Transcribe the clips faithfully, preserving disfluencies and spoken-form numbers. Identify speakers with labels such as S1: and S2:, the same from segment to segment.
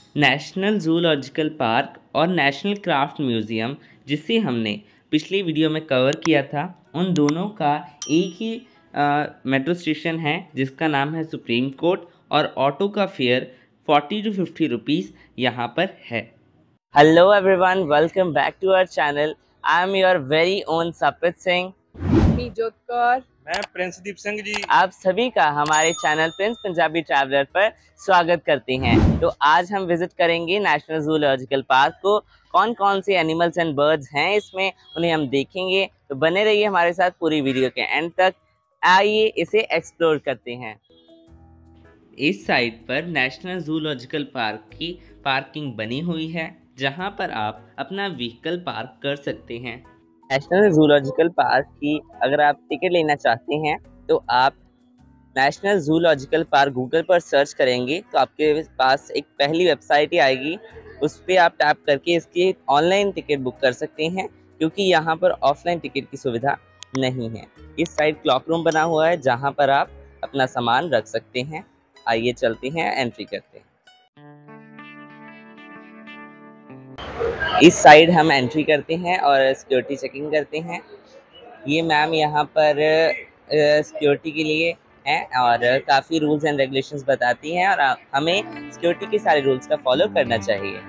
S1: National zoological park और national craft museum, जिसे हमने पिछली वीडियो में कवर किया था, उन दोनों का एक ही मेट्रो स्टेशन है जिसका नाम है सुप्रीम कोर्ट, और ऑटो का fare forty two fifty rupees यहाँ पर है। Hello everyone, welcome back to our channel. I am your very own Sapit Singh.
S2: Mijot Kaur.
S3: मैं प्रिंसदीप सिंह जी।
S1: आप सभी का हमारे चैनल प्रिंस पंजाबी ट्रैवलर पर स्वागत करते हैं। तो आज हम विजिट करेंगे नेशनल जूलॉजिकल पार्क को। कौन कौन से एनिमल्स एंड बर्ड्स हैं इसमें, उन्हें हम देखेंगे। तो बने रहिए हमारे साथ पूरी वीडियो के एंड तक। आइए इसे एक्सप्लोर करते हैं। इस साइट पर नेशनल जूलॉजिकल पार्क की पार्किंग बनी हुई है, जहां पर आप अपना व्हीकल पार्क कर सकते हैं। नेशनल जूलॉजिकल पार्क की अगर आप टिकट लेना चाहते हैं तो आप नेशनल जूलॉजिकल पार्क गूगल पर सर्च करेंगे तो आपके पास एक पहली वेबसाइट ही आएगी। उस पर आप टैप करके इसकी ऑनलाइन टिकट बुक कर सकते हैं, क्योंकि यहाँ पर ऑफलाइन टिकट की सुविधा नहीं है। इस साइड क्लॉक रूम बना हुआ है जहाँ पर आप अपना सामान रख सकते हैं। आइए चलते हैं, एंट्री करते हैं। इस साइड हम एंट्री करते हैं और सिक्योरिटी चेकिंग करते हैं। ये मैम यहाँ पर सिक्योरिटी के लिए हैं और काफ़ी रूल्स एंड रेगुलेशंस बताती हैं, और हमें सिक्योरिटी के सारे रूल्स का फॉलो करना चाहिए।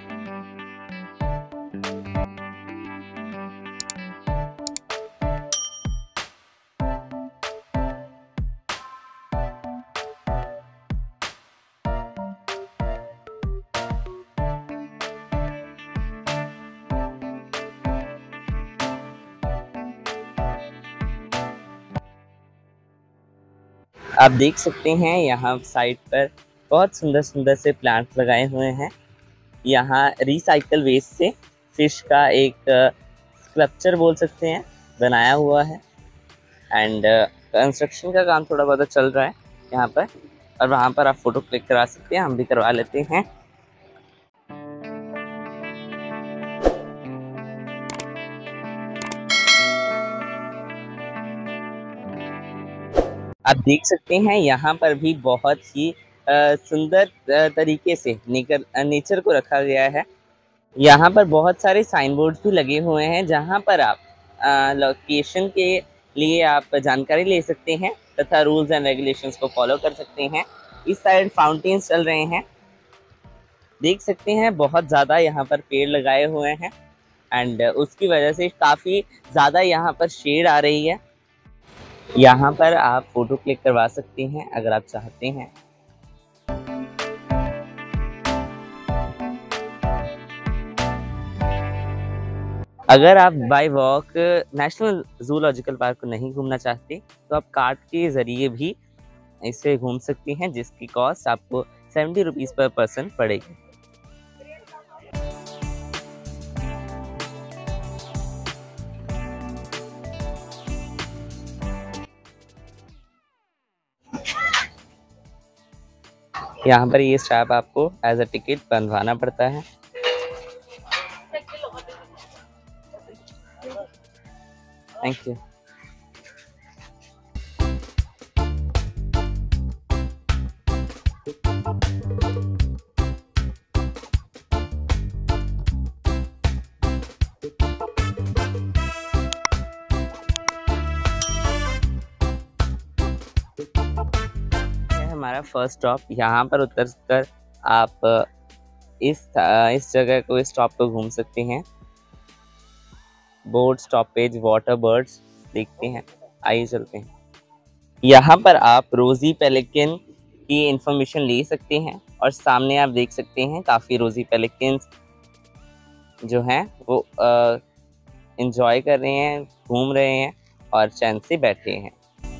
S1: आप देख सकते हैं यहाँ साइड पर बहुत सुंदर सुंदर से प्लांट्स लगाए हुए हैं। यहाँ रिसाइकल वेस्ट से फिश का एक स्कल्पचर बोल सकते हैं बनाया हुआ है, एंड कंस्ट्रक्शन का काम थोड़ा बहुत चल रहा है यहाँ पर, और वहाँ पर आप फोटो क्लिक करा सकते हैं। हम भी करवा लेते हैं। आप देख सकते हैं यहाँ पर भी बहुत ही सुंदर तरीके से नेकर नेचर को रखा गया है। यहाँ पर बहुत सारे साइन बोर्ड भी लगे हुए हैं जहाँ पर आप लोकेशन के लिए आप जानकारी ले सकते हैं तथा रूल्स एंड रेगुलेशंस को फॉलो कर सकते हैं। इस साइड फाउंटेन्स चल रहे हैं, देख सकते हैं बहुत ज़्यादा यहाँ पर पेड़ लगाए हुए हैं, एंड उसकी वजह से काफ़ी ज़्यादा यहाँ पर शेड आ रही है। यहाँ पर आप फोटो क्लिक करवा सकते हैं अगर आप चाहते हैं। अगर आप by walk national zoological park को नहीं घूमना चाहते तो आप कार्ट के ज़रिए भी इसे घूम सकते हैं, जिसकी कॉस्ट आपको सेवेंटी रुपीज़ पर पर्सन पड़ेगी। यहाँ पर ये स्ट्रैप आपको एज अ टिकट बंधवाना पड़ता है। Thank you. हमारा फर्स्ट स्टॉप, यहाँ पर उतर कर आप इस इस जगह को इस स्टॉप को घूम सकते हैं। बोट स्टॉपेज वाटर बर्ड्स देखते हैं। आइए चलते हैं। यहाँ पर आप रोजी पेलिकन की इंफॉर्मेशन ले सकते हैं, और सामने आप देख सकते हैं काफ़ी रोजी पेलिकन्स जो हैं वो एंजॉय कर रहे हैं, घूम रहे हैं और चैन से बैठे हैं।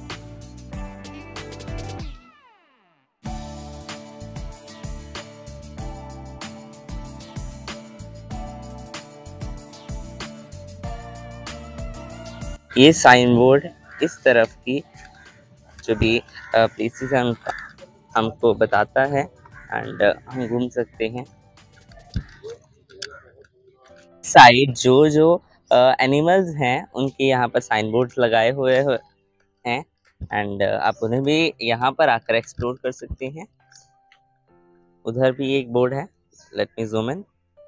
S1: ये साइन बोर्ड इस तरफ की जो भी प्लेसेस हैं हमको बताता है, एंड हम घूम सकते हैं। साइड जो जो एनिमल्स हैं उनके यहाँ पर साइन बोर्ड लगाए हुए हैं, एंड आप उन्हें भी यहाँ पर आकर एक्सप्लोर कर सकते हैं। उधर भी एक बोर्ड है, लेट मी जूम इन।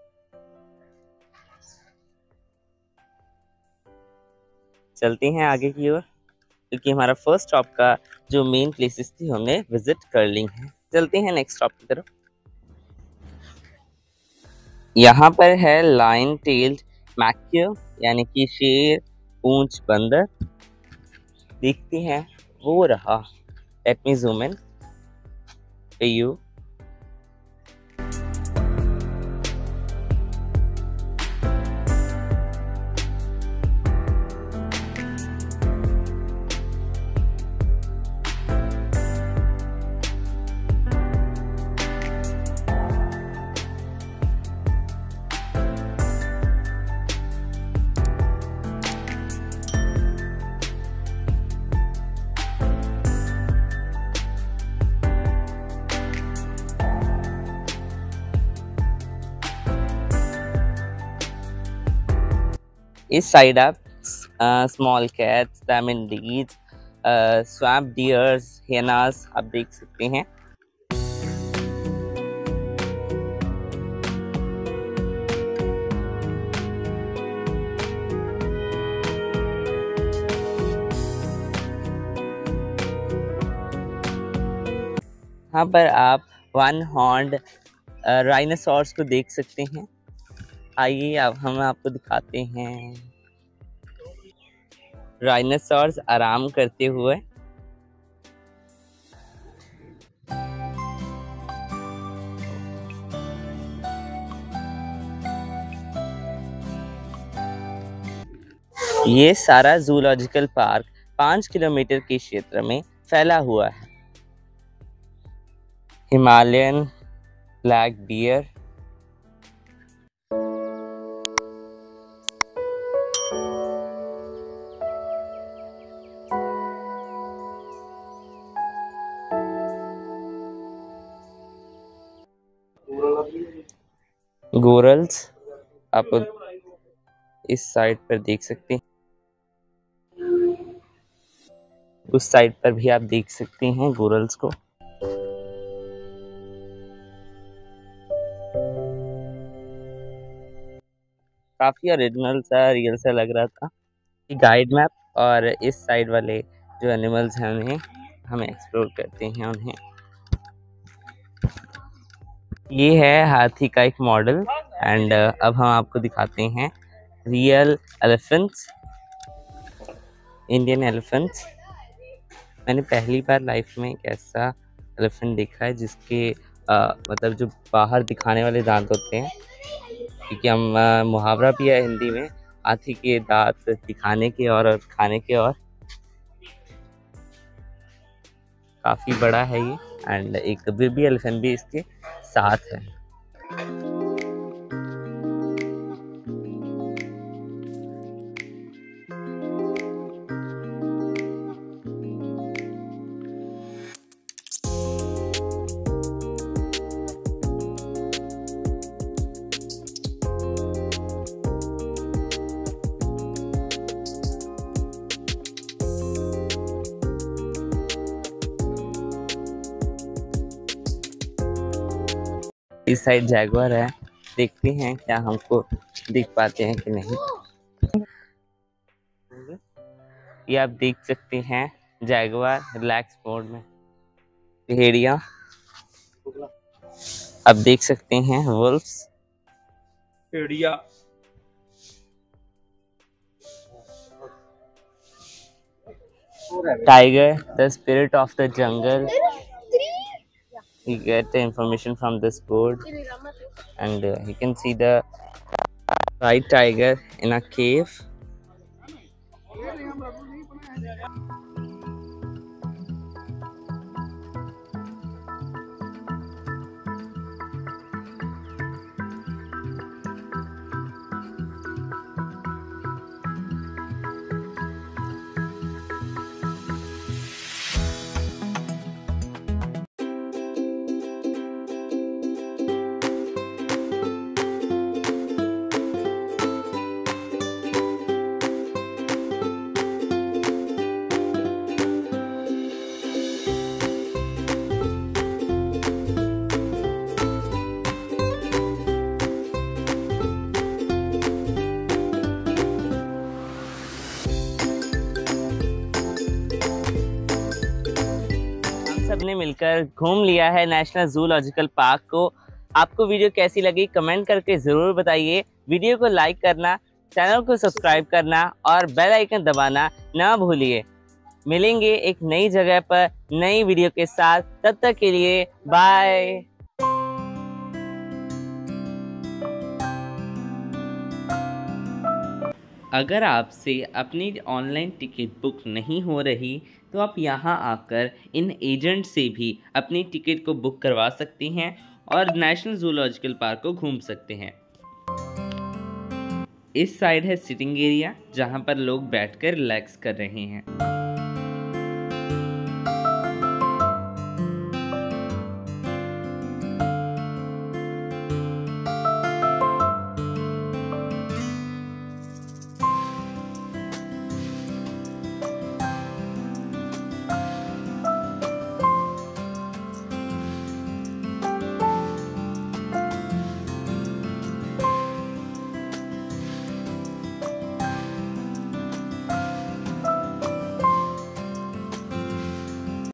S1: चलते हैं आगे की ओर, क्योंकि हमारा फर्स्ट स्टॉप का जो मेन प्लेसेस थी हमने विजिट कर ली हैं। चलते हैं नेक्स्ट स्टॉप की तरफ। यहाँ पर है लाइन टेल्ड मैक्यू, यानी कि शेर पूंछ बंदर। देखते हैं, वो रहा। Let me zoom in to you. इस साइड आप स्मॉल कैट्स, डायमंडीज, स्वैम्प डियर्स, हियनास आप देख सकते हैं। यहाँ पर आप वन हॉर्न्ड राइनोसॉर्स को देख सकते हैं। आइए अब हम आपको दिखाते हैं राइनोसॉर्स आराम करते हुए। ये सारा जूलॉजिकल पार्क पाँच किलोमीटर के क्षेत्र में फैला हुआ है। हिमालयन ब्लैक बियर, गोरल्स आप इस साइड पर देख सकते हैं, उस साइड पर भी आप देख सकते हैं गोरल्स को। काफी ओरिजिनल सा, रियल सा लग रहा था। गाइड मैप और इस साइड वाले जो एनिमल्स हैं उन्हें हम एक्सप्लोर करते हैं उन्हें। ये है हाथी का एक मॉडल, एंड अब हम आपको दिखाते हैं रियल एलिफेंट्स, इंडियन एलिफेंट्स। मैंने पहली बार लाइफ में एक ऐसा एलिफेंट देखा है जिसके आ, मतलब जो बाहर दिखाने वाले दांत होते हैं, क्योंकि हम आ, मुहावरा भी है हिंदी में, हाथी के दांत दिखाने के और, और खाने के और। काफ़ी बड़ा है ये, एंड एक बेबी एलिफेंट भी इसके साथ है। इस साइड जैगुआर है, देखते हैं क्या हमको दिख पाते हैं कि नहीं। ये आप देख सकते हैं जैगुआर रिलैक्स मोड में। भेड़िया आप देख सकते हैं, वुल्फ्स,
S2: भेड़िया,
S1: tiger, the spirit of the jungle. You get the information from this board, and uh, you can see the white tiger in a cave. सबने मिलकर घूम लिया है नेशनल जूलॉजिकल पार्क को। आपको वीडियो कैसी लगी कमेंट करके ज़रूर बताइए। वीडियो को लाइक करना, चैनल को सब्सक्राइब करना और बेल आइकन दबाना ना भूलिए। मिलेंगे एक नई जगह पर नई वीडियो के साथ, तब तक के लिए बाय। अगर आपसे अपनी ऑनलाइन टिकट बुक नहीं हो रही तो आप यहाँ आकर इन एजेंट से भी अपनी टिकट को बुक करवा सकते हैं और नेशनल जूलॉजिकल पार्क को घूम सकते हैं। इस साइड है सिटिंग एरिया जहाँ पर लोग बैठकर रिलैक्स कर रहे हैं।